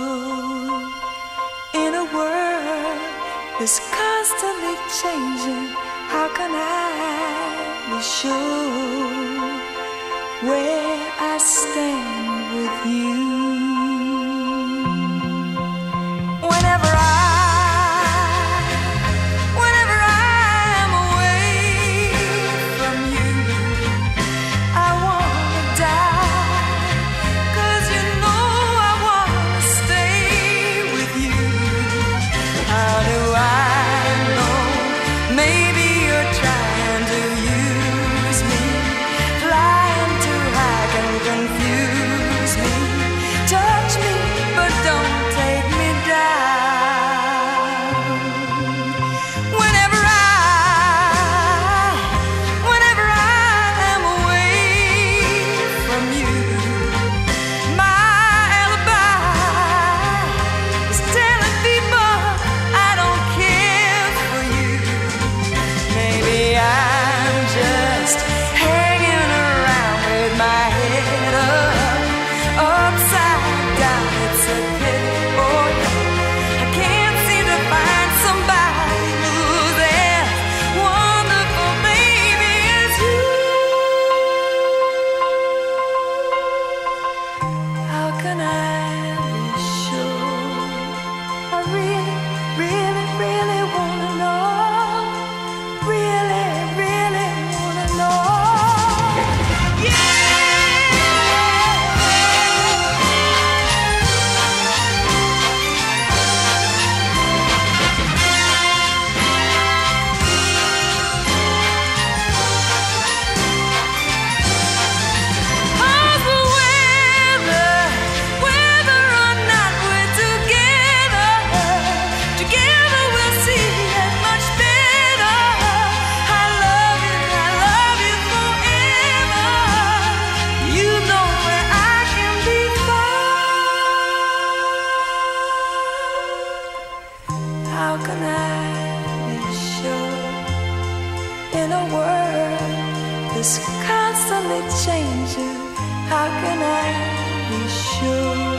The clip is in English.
In a world that's constantly changing, how can I be sure where I stand with you? Whenever I am away from you, I wanna die, 'cause you know I wanna stay with you. How do I know? Maybe you're trying to use me, flying too high can confuse me. Touch me, but don't take me down. Whenever I am away from you, my alibi is telling people I don't care for you. Maybe I'm just hanging around with my head up, upside down. It's a pity, oh yeah. I can't seem to find somebody who's as wonderful, baby, as you. How can I be sure? I really, really, really wanna know. Really, really wanna know. Yeah. Whether or not we're together we'll see it much better. I love you forever. You know where I can be found. How can I be sure in a world that's constantly changing? How can I be sure?